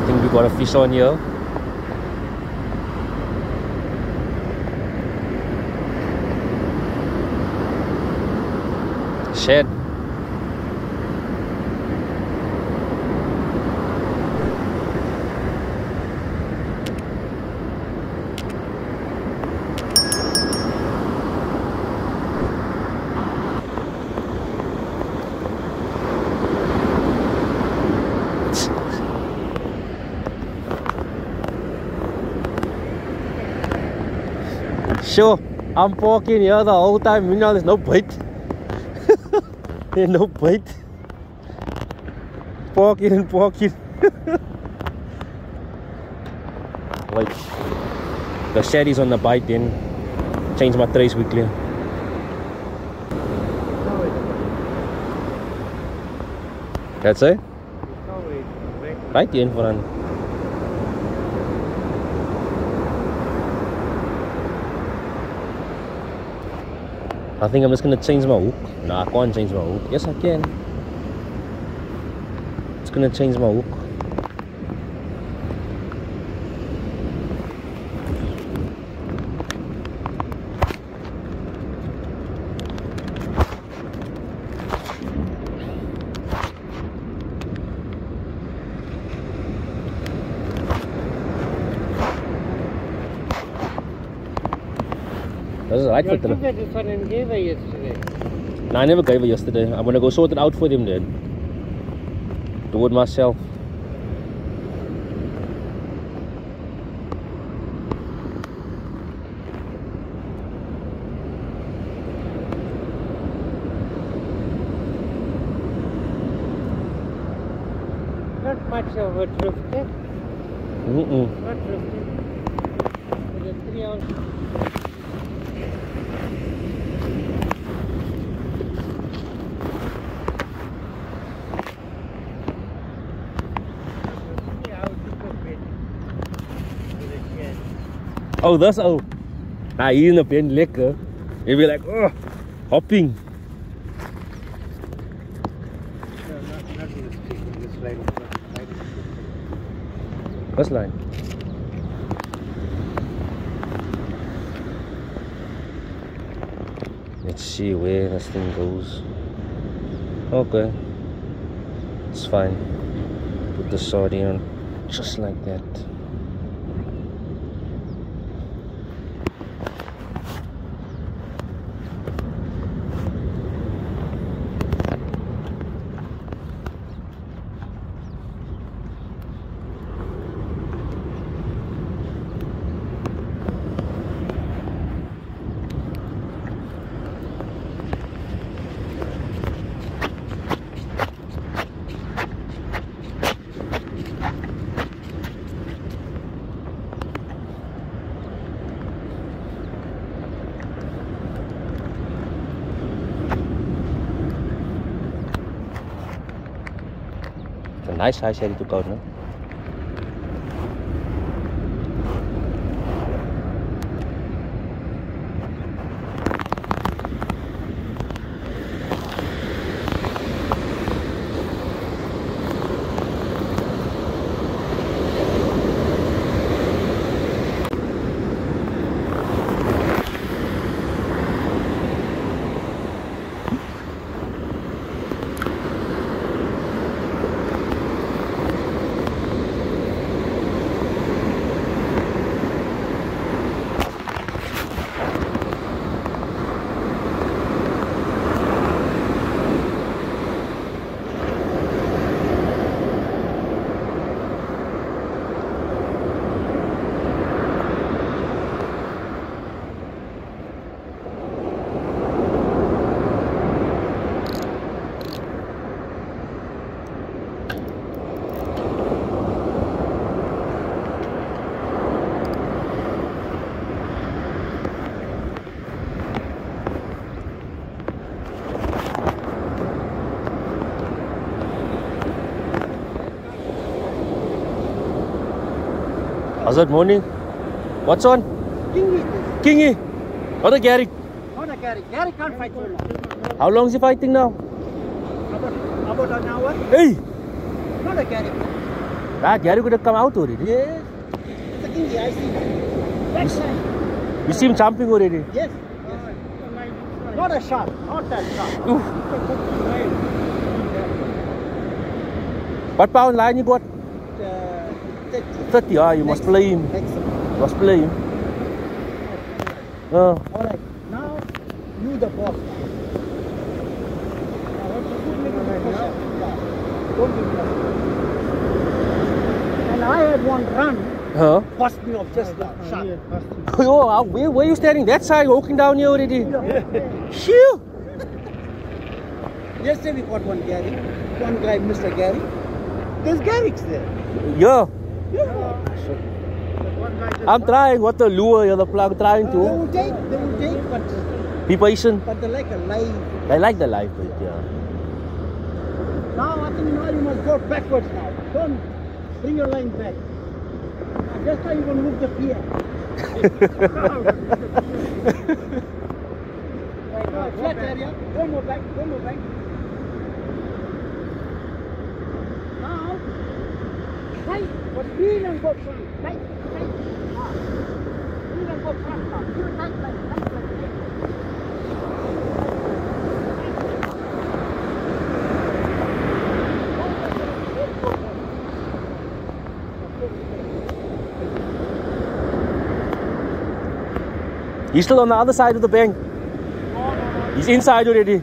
think we got a fish on here. Shed. Sure, I'm parking here the whole time. You know, there's no bait. There's no bait. Parking and parking. Wait, the shed is on the bite then. Change my trace quickly. That's it? Right in front. I think I'm just gonna change my hook. No, I can't change my hook. Yes, I can. It's gonna change my hook. That's right for today. You this one and gave her yesterday. No, I never gave her yesterday. I'm gonna go sort it out for them then. Do it myself. Not much of a drifted. Not drifted. With a 3 ounce. Oh, that's oh. Nah, hier in de pen lekker. You'll be like, oh, hopping. No, not with the stick, with this line. First line. Let's see where this thing goes. Okay. It's fine. Put the sardine on just like that. Nice size here to go now. How's that morning? What's on? Kingy. Kingy. Not a Gary. Not a Gary. Gary can't fight so long. How long is he fighting now? About an hour. Hey! Not a Gary. Ah, Gary could have come out already. Yes. It's a kingy, I see. You see him jumping already? Yes. Not a shark, not that shark. Oof. What pound line you got? 30. Ah, you must play him. Excellent. Must play him. Alright, now you the boss. And I had one run, bust me off just like shark. Oh, where you standing? That side, walking down here already. Shoo! Yesterday we got one Gary, one guy, Mr. Gary. There's Garrix there. Yeah. Yeah. I'm trying what the lure, the plug, trying They to. will take, but Be patient. they like a live. I like the life, but yeah. Now I think now you must go backwards now. Don't bring your line back. Now just how you going to move the pier. Right, now flat area. Go more back, go more back. Now, right, but wheel and go front. Right, right. Wheel and go front now. You tight like. He's still on the other side of the bank. He's inside already.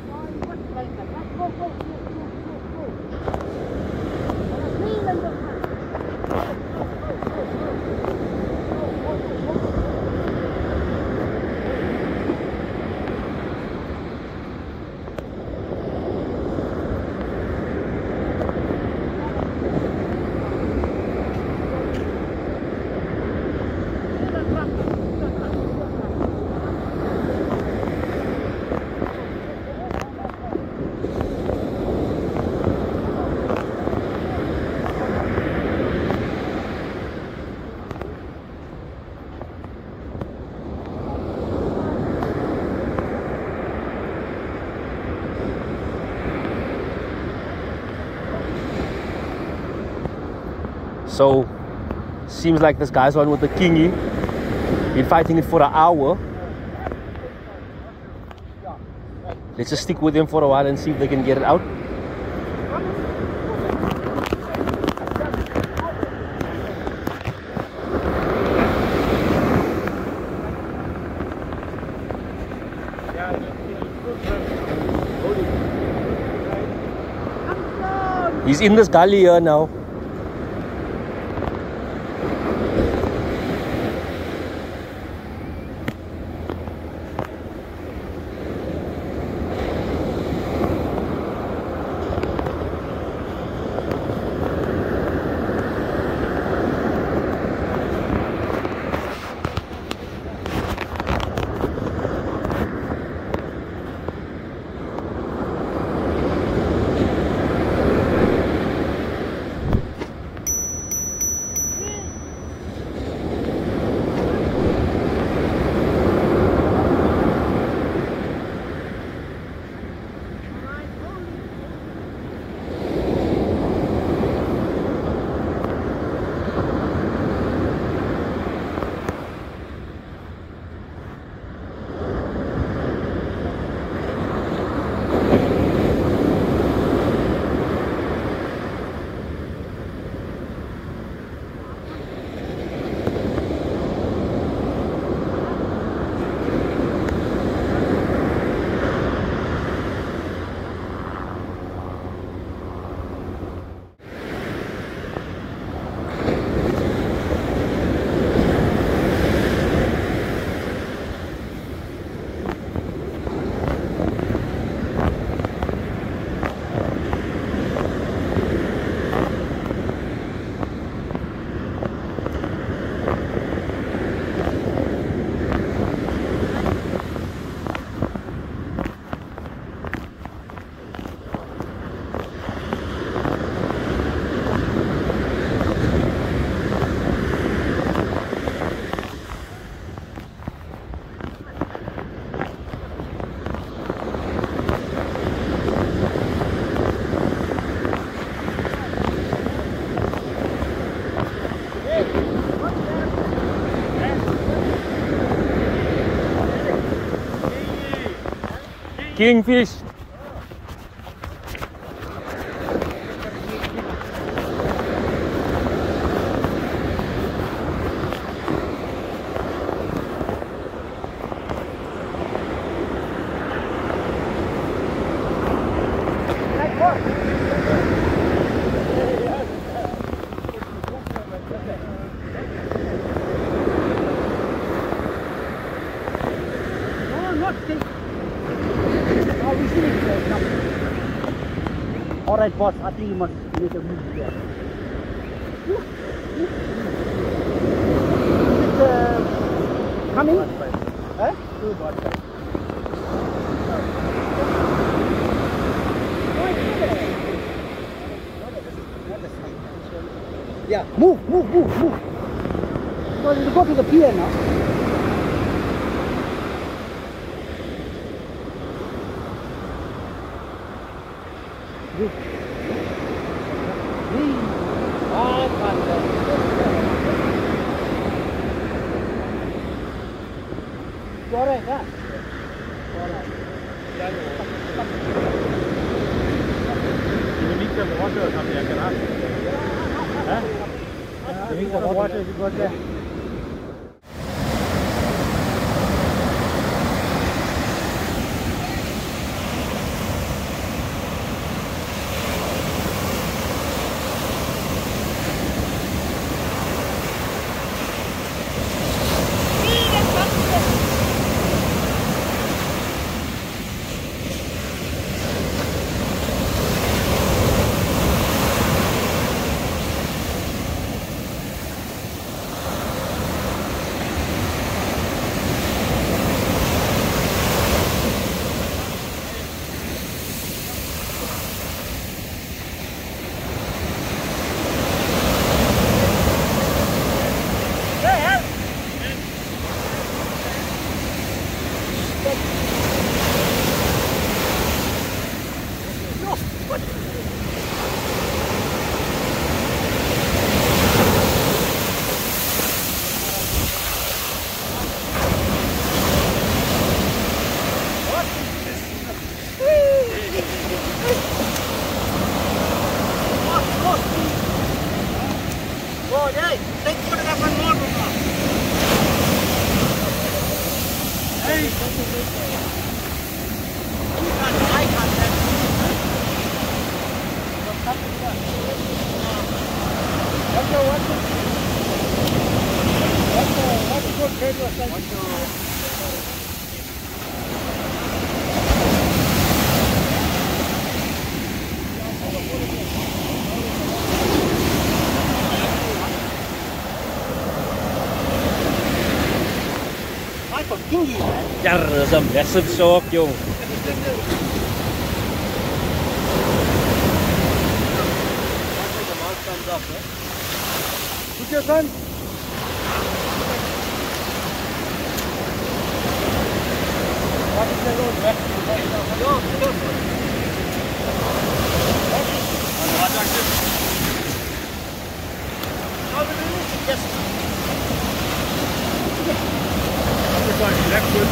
So, seems like this guy's one with the kingy. Been fighting it for an hour. Let's just stick with him for a while and see if they can get it out. He's in this gully here now. kingfish. Alright, boss, I think you must make a move here. It's coming? Huh? Two board sides. Yeah, move. Because you go to the pier now. Good. Correct, huh? Correct. You mix the water or something, I can ask. Huh? You mix the water, you got there. Ja, dat is een massive shark, jong. Put your gun. What is the road back? Left foot.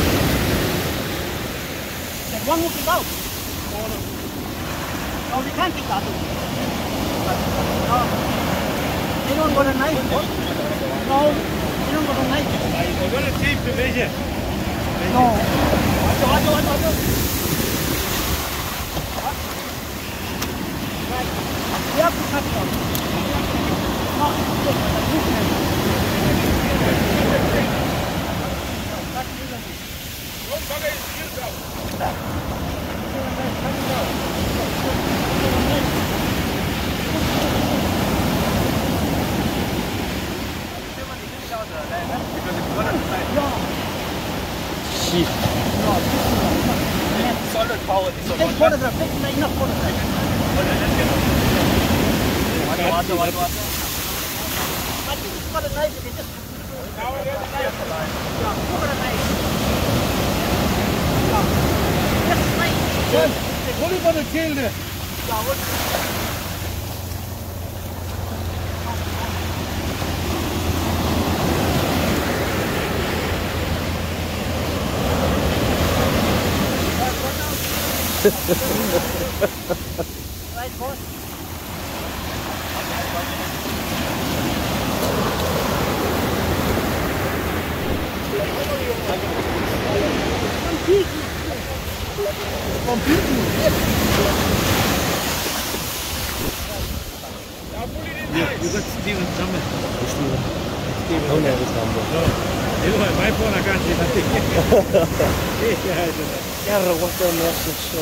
There's one more to go. Oh, we can't pick that. They don't got a knife. No, they don't got a knife. I'm going to tape the measure. No. Watch. Right. We have to cut it off. Shit. Solid power. Take photograph. Take enough photograph. Watch. I think it's got a knife. You can just put it a knife. Just knife. What are you going to kill there? Right, boss. You got Steven's number. I don't have his number. No. You know, my phone I can't see nothing. Yeah, what a message. So.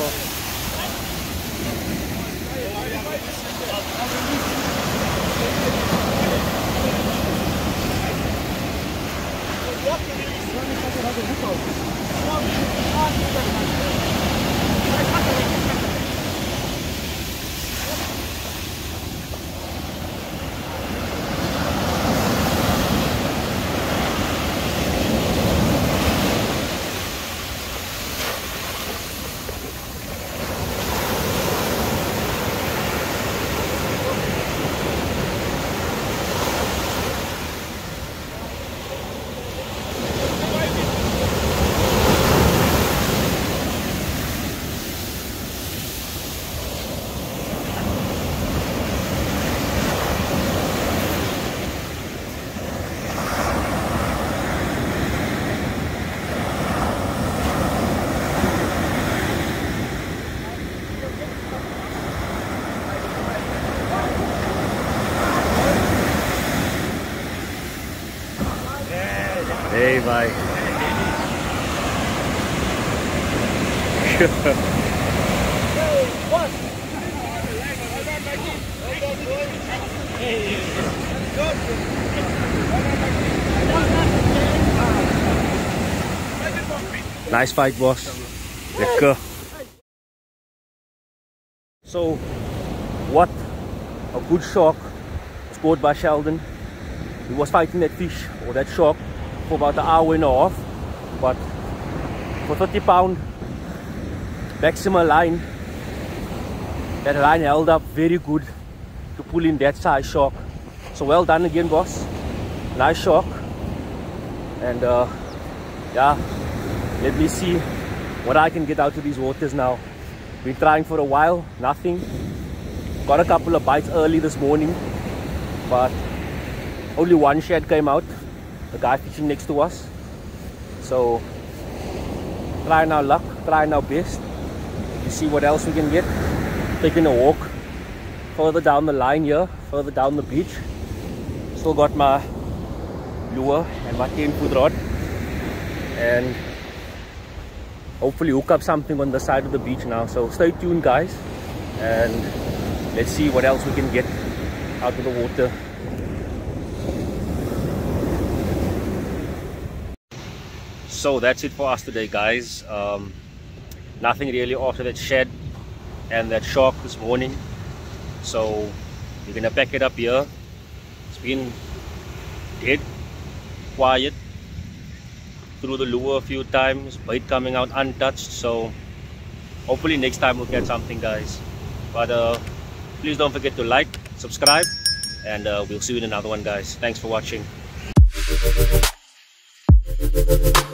Hey, bye. Nice fight, boss. Let's go. So, what a good shark scored by Sheldon. He was fighting that fish or that shark for about an hour and a half, but for 30 pound maximum line, that line held up very good to pull in that size shark. So well done again, boss. Nice shark. And yeah, let me see what I can get out of these waters now. Been trying for a while, nothing. Got a couple of bites early this morning, but only one shad came out, the guy fishing next to us. So trying our luck, trying our best to see what else we can get. Taking a walk further down the line here, further down the beach. Still got my lure and my 10-foot rod, and hopefully hook up something on the side of the beach now. So stay tuned, guys, and let's see what else we can get out of the water. So that's it for us today, guys. Nothing really after that shed and that shark this morning, so we're gonna pack it up here. It's been dead quiet, threw the lure a few times, bait coming out untouched, so hopefully next time we'll get something, guys. But please don't forget to like, subscribe, and we'll see you in another one, guys. Thanks for watching.